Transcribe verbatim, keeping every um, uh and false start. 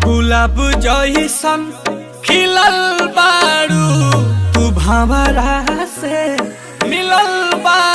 गुलाब जइसन खिलल बारू तू भंवरा से मिलल बा।